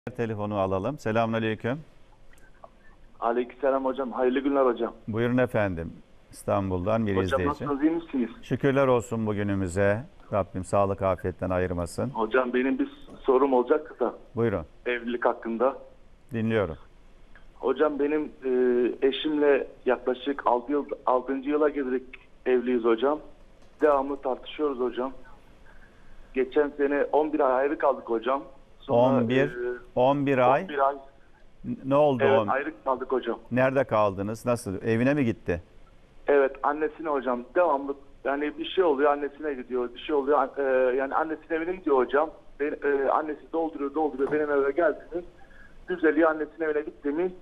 Telefonu alalım. Selamünaleyküm. Aleykümselam hocam. Hayırlı günler hocam. Buyurun efendim. İstanbul'dan bir Hocam izleyici. nasılsınız, iyi misiniz? Şükürler olsun bugünümüze. Rabbim sağlık afiyetten ayırmasın. Hocam benim bir sorum olacaktı da Buyurun. evlilik hakkında. Dinliyorum. Hocam benim eşimle yaklaşık 6. yıla girdik, evliyiz hocam. Devamlı tartışıyoruz hocam. Geçen sene 11 ay ayrı kaldık hocam. Sonra, 11 ay. 11 ay Ne oldu? evet, ayrı kaldık hocam. Nerede kaldınız? Nasıl? Evine mi gitti? Evet, annesine hocam devamlı, yani bir şey oluyor annesine gidiyor, bir şey oluyor yani annesinin evine gidiyor hocam. Annesi dolduruyor benim eve geldi mi düzeliyor, annesinin evine gitti mi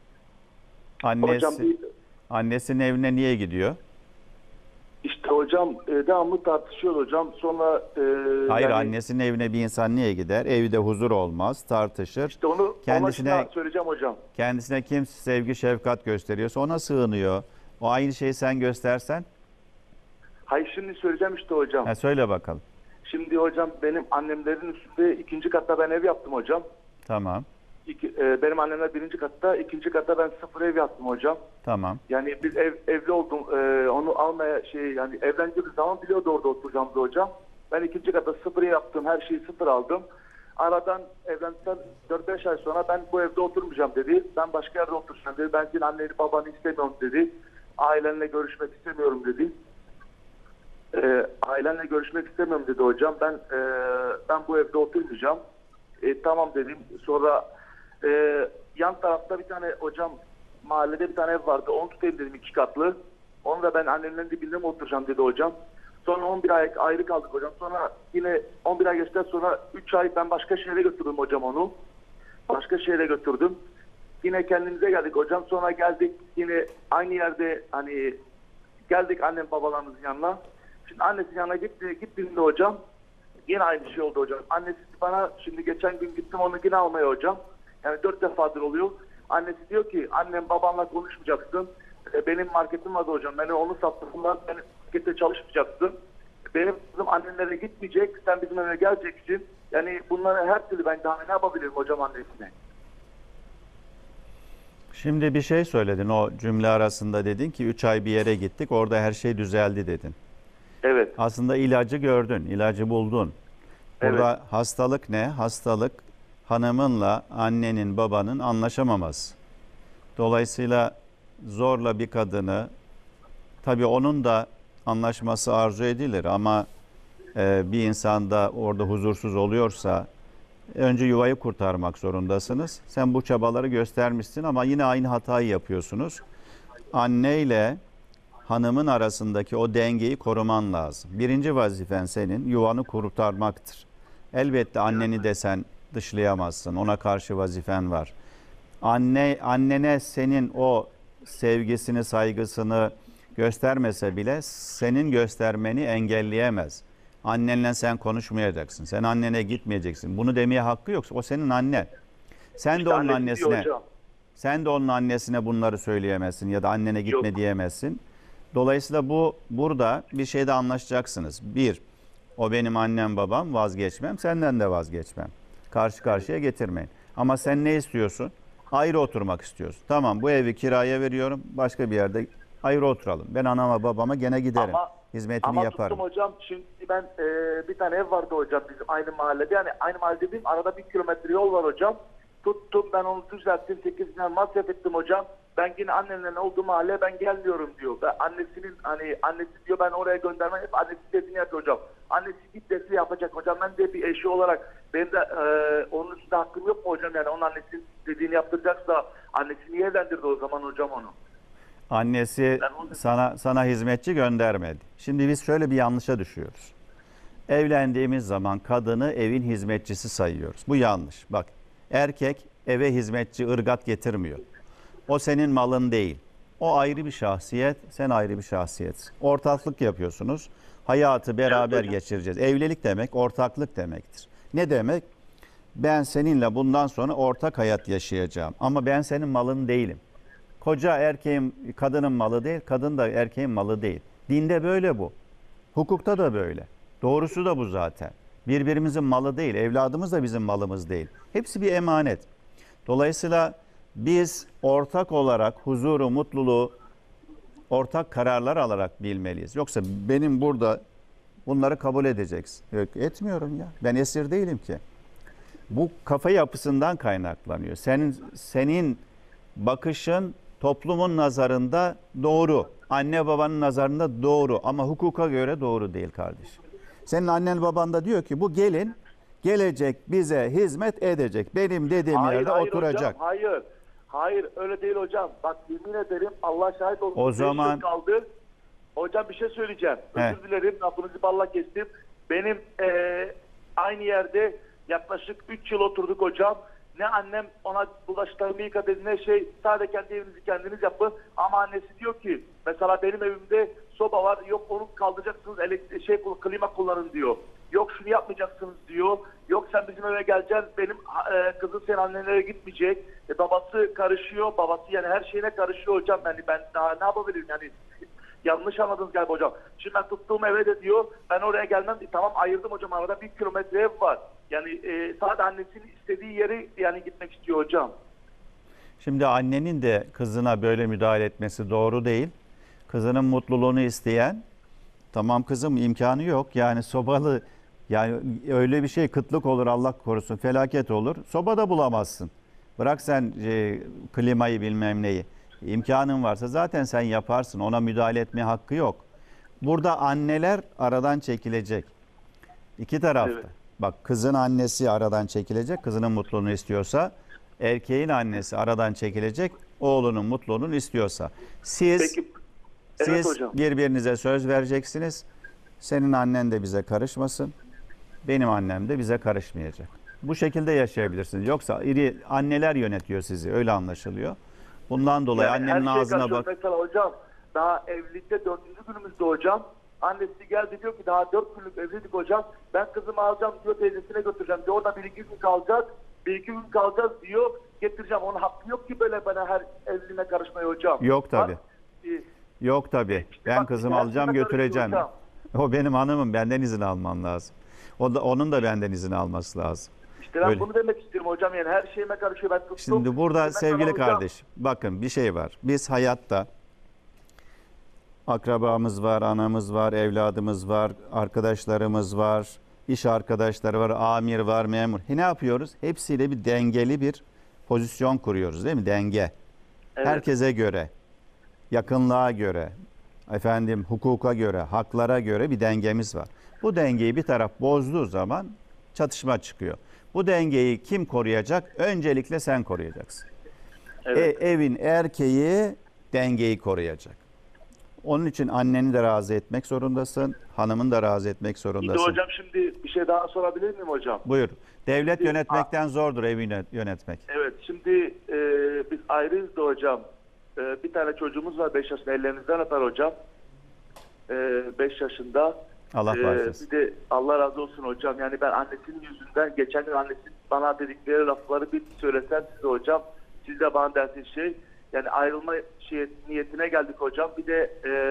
hocam Annesinin evine niye gidiyor? işte hocam devamlı tartışıyor hocam. Sonra Hayır, yani, annesinin evine bir insan niye gider? Evde huzur olmaz, tartışır. işte onu Kendisine söyleyeceğim hocam. Kendisine kim sevgi, şefkat gösteriyorsa ona sığınıyor. O aynı şeyi sen göstersen. Hayır, şimdi söyleyeceğim işte hocam. Söyle bakalım. Şimdi hocam benim annemlerin üstünde ikinci katta ben ev yaptım hocam. Tamam. Benim annemler birinci katta, ikinci katta ben sıfır ev yaptım hocam. Tamam. Yani biz evli oldum, onu almaya yani evlendiğimiz zaman biliyordu orada oturacağımızı hocam. Ben ikinci katta sıfır ev yaptım, her şeyi sıfır aldım. Aradan evlendikten 4-5 ay sonra ben bu evde oturmayacağım dedi. Ben başka yerde oturacağım dedi. Ben senin anneni babanı istemiyorum dedi. Ailenle görüşmek istemiyorum dedi. Ailenle görüşmek istemiyorum dedi hocam. Ben bu evde oturmayacağım. Tamam dedim. Sonra yan tarafta bir tane hocam, mahallede bir tane ev vardı. Onu tutayım dedim, 2 katlı. Onu da ben annemlerin dibinde mi oturacağım dedi hocam. Sonra 11 ay ayrı kaldık hocam. Sonra yine 11 ay geçtikten sonra 3 ay ben başka şehre götürdüm hocam onu. Başka şehre götürdüm. Yine kendimize geldik hocam. Sonra geldik yine aynı yerde, hani geldik annem babalarımızın yanına. Şimdi annesinin yanına gittiğimde hocam yine aynı şey oldu hocam. Annesi bana, şimdi geçen gün gittim onu yine almaya hocam. Yani 4 defadır oluyor. Annesi diyor ki annem babanla konuşmayacaksın. Benim marketim vardı hocam. Ben onu sattım. Bunlar benim markette çalışmayacaksın. Benim kızım annenlere gitmeyecek. Sen bizim eve geleceksin. Yani bunları her türlü ben daha ne yapabilirim hocam annesine? Şimdi bir şey söyledin, o cümle arasında dedin ki 3 ay bir yere gittik, orada her şey düzeldi dedin. Evet. Aslında ilacı gördün, ilacı buldun. Burada Evet. hastalık ne? Hastalık hanımınla annenin, babanın anlaşamaması. Dolayısıyla zorla bir kadını, tabii onun da anlaşması arzu edilir ama bir insan da orada huzursuz oluyorsa önce yuvayı kurtarmak zorundasınız. Sen bu çabaları göstermişsin ama yine aynı hatayı yapıyorsunuz. Anne ile hanımın arasındaki o dengeyi koruman lazım. Birinci vazifen senin yuvanı kurtarmaktır. Elbette anneni de sen dışlayamazsın. Ona karşı vazifen var. Annene senin o sevgisini, saygısını göstermese bile senin göstermeni engelleyemez. Annenle sen konuşmayacaksın. Sen annene gitmeyeceksin. Bunu demeye hakkı yoksa o senin annen. Sen de onun annesine onun annesine bunları söyleyemezsin ya da annene gitme diyemezsin. Dolayısıyla burada bir şeyde anlaşacaksınız. Bir, o benim annem babam, vazgeçmem, senden de vazgeçmem. Karşı karşıya getirmeyin. Ama sen ne istiyorsun? Ayrı oturmak istiyorsun. Tamam, bu evi kiraya veriyorum, başka bir yerde ayrı oturalım. Ben anama babama gene giderim. Hizmetini yaparım. Tuttum hocam. Şimdi ben bir tane ev vardı hocam bizim aynı mahallede. Yani aynı mahallede değil, arada 1 kilometre yol var hocam. Tuttum ben onu düzelttim. 8 bin masraf ettim hocam. Ben yine annemle olduğum mahalleye ben gelmiyorum diyor. Ben annesi diyor ben oraya göndermem. Hep annesi dediğini yapıyor hocam. Annesi git desi yapacak hocam. Ben de bir eşi olarak benim de onun üstünde hakkım yok mu hocam? Yani onun annesinin dediğini yaptıracaksa annesi niye evlendirdi o zaman hocam onu? Annesi sana hizmetçi göndermedi. Şimdi biz şöyle bir yanlışa düşüyoruz. Evlendiğimiz zaman kadını evin hizmetçisi sayıyoruz. Bu yanlış. Bak, erkek eve hizmetçi, ırgat getirmiyor. O senin malın değil. O ayrı bir şahsiyet, sen ayrı bir şahsiyetsin. Ortaklık yapıyorsunuz. Hayatı beraber geçireceğiz. Evlilik demek ortaklık demektir. Ne demek? Ben seninle bundan sonra ortak hayat yaşayacağım. Ama ben senin malın değilim. Koca kadının malı değil, kadın da erkeğin malı değil. Dinde böyle bu. Hukukta da böyle. Doğrusu da bu zaten. Birbirimizin malı değil. Evladımız da bizim malımız değil. Hepsi bir emanet. Dolayısıyla biz ortak olarak huzuru, mutluluğu ortak kararlar alarak bilmeliyiz. Yoksa benim burada bunları kabul edeceksin. Yok, etmiyorum ya. Ben esir değilim ki. Bu kafa yapısından kaynaklanıyor. Senin bakışın toplumun nazarında doğru. Anne babanın nazarında doğru ama hukuka göre doğru değil kardeşim. Senin annen baban da diyor ki bu gelin gelecek bize hizmet edecek. Benim dediğim yerde oturacak. Hocam, hayır öyle değil hocam. Bak yemin ederim Allah şahit olsun. O zaman kaldı. Hocam bir şey söyleyeceğim. Özür dilerim. Lafınızı balla kestim. Benim aynı yerde yaklaşık 3 yıl oturduk hocam. Ne annem ona bulaşıklarımı yıka dedi ne şey, sadece kendi evinizi kendiniz yapın. Ama annesi diyor ki mesela benim evimde soba var, yok onu kaldıracaksınız, klima kullanın diyor. Yok şunu yapmayacaksınız diyor. Yok sen bizim eve geleceksin, benim kızım senin annenlere gitmeyecek. Babası karışıyor, babası yani her şeyine karışıyor hocam. Yani ben daha ne yapabilirim yani. Yanlış anladınız galiba hocam. Şimdi ben tuttuğum eve de diyor ben oraya gelmem. Tamam ayırdım hocam, arada 1 kilometre ev var. Yani sadece annesinin istediği yeri yani gitmek istiyor hocam. Şimdi annenin de kızına böyle müdahale etmesi doğru değil. Kızının mutluluğunu isteyen, tamam kızım imkanı yok. Yani sobalı, yani öyle bir şey kıtlık olur Allah korusun, felaket olur. Soba da bulamazsın. Bırak sen klimayı bilmem neyi. İmkanın varsa zaten sen yaparsın. Ona müdahale etmeye hakkı yok. Burada anneler aradan çekilecek. İki tarafta. Evet. Bak kızın annesi aradan çekilecek. Kızının mutluluğunu istiyorsa. Erkeğin annesi aradan çekilecek. Oğlunun mutluluğunu istiyorsa. Siz hocam. birbirinize söz vereceksiniz. Senin annen de bize karışmasın. Benim annem de bize karışmayacak. Bu şekilde yaşayabilirsiniz. Yoksa anneler yönetiyor sizi. Öyle anlaşılıyor. Bundan dolayı yani annenin ağzına bak. Mesela hocam daha evlilikte 4. günümüzde hocam annesi geldi diyor ki daha 4 günlük evliydik hocam. Ben kızımı alacağım diyor, teyzesine götüreceğim diyor. Orada 1-2 gün kalacağız. 1-2 gün kalacağız diyor. Getireceğim. Onun hakkı yok ki böyle bana her evliliğine karışmaya hocam. Yok tabii. Yok tabii. İşte Ben bak, kızımı alacağım götüreceğim. O benim hanımım. Benden izin alman lazım. Onun da benden izin alması lazım. İşte ben Öyle. bunu demek istiyorum hocam, yani her şeyime karışıyor. Ben tuttum. Şimdi burada sevgili hocam, kardeşim bakın bir şey var. Biz hayatta akrabamız var, anamız var, evladımız var, arkadaşlarımız var, iş arkadaşları var, amir var, memur. Ne yapıyoruz? Hepsiyle bir dengeli bir pozisyon kuruyoruz değil mi? Denge. evet. Herkese göre, yakınlığa göre, hukuka göre, haklara göre bir dengemiz var. Bu dengeyi bir taraf bozduğu zaman çatışma çıkıyor. Bu dengeyi kim koruyacak? Öncelikle sen koruyacaksın. Evet. Evin erkeği dengeyi koruyacak. Onun için anneni de razı etmek zorundasın, hanımını da razı etmek Bir de zorundasın. hocam şimdi bir şey daha sorabilir miyim hocam? Buyur. Devlet Şimdi- yönetmekten zordur evi yönetmek. Evet, şimdi biz ayrıyız da hocam. Bir tane çocuğumuz var 5 yaşında, ellerinizden öper hocam. 5 yaşında. Allah bağışlasın. Bir de Allah razı olsun hocam. Yani ben annesinin yüzünden, geçen gün annesinin bana dedikleri lafları bir söylesem size hocam. Siz de bana dersiniz yani ayrılma niyetine geldik hocam. Bir de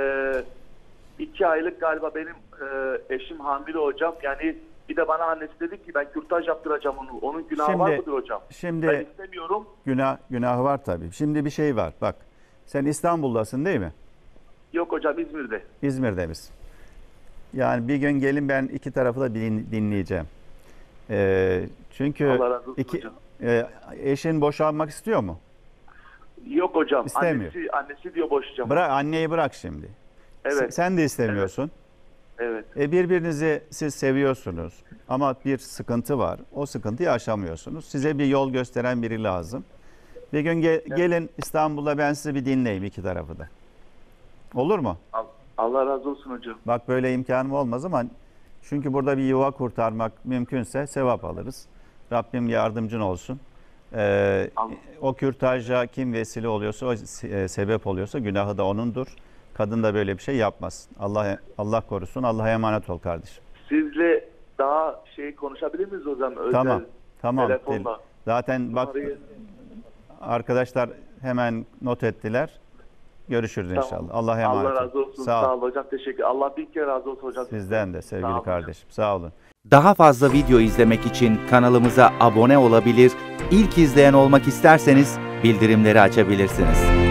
2 aylık galiba benim eşim hamile hocam. Yani bir de bana annesi dedi ki ben kürtaj yaptıracağım onu. Onun günahı var mıdır hocam? Ben Şimdi istemiyorum. günahı var tabii. Şimdi bir şey var. Bak sen İstanbul'dasın değil mi? Yok hocam, İzmir'de. İzmir'de misin? Yani bir gün gelin ben iki tarafı da dinleyeceğim. Çünkü Allah razı olsun hocam. Eşin boşanmak istiyor mu? Yok hocam. İstemiyor. Annesi diyor boşayacağım. Anneyi bırak şimdi. Evet. Sen de istemiyorsun. Evet. Birbirinizi siz seviyorsunuz ama bir sıkıntı var. O sıkıntıyı aşamıyorsunuz. Size bir yol gösteren biri lazım. Bir gün gelin İstanbul'da ben sizi bir dinleyeyim iki tarafı da. Olur mu? Allah razı olsun hocam. Bak böyle imkanım olmaz ama çünkü burada bir yuva kurtarmak mümkünse sevap alırız. Rabbim yardımcın olsun. O kürtaja kim vesile oluyorsa, o sebep oluyorsa günahı da onundur. Kadın da böyle bir şey yapmaz. Allah korusun. Allah'a emanet ol kardeşim. Sizle daha konuşabilir miyiz hocam? Özel Tamam. telefonla. Zaten bak arkadaşlar hemen not ettiler. Görüşürüz inşallah. Allah'a emanet ol. Allah razı olsun. Sağ olun hocam. Teşekkür. Allah bin kere razı olsun hocam. Sizden de sevgili kardeşim. Sağ olun. Daha fazla video izlemek için kanalımıza abone olabilir, ilk izleyen olmak isterseniz bildirimleri açabilirsiniz.